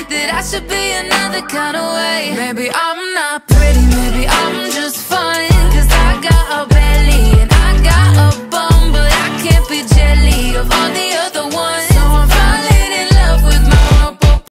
that I should be another kind of way. Maybe I'm not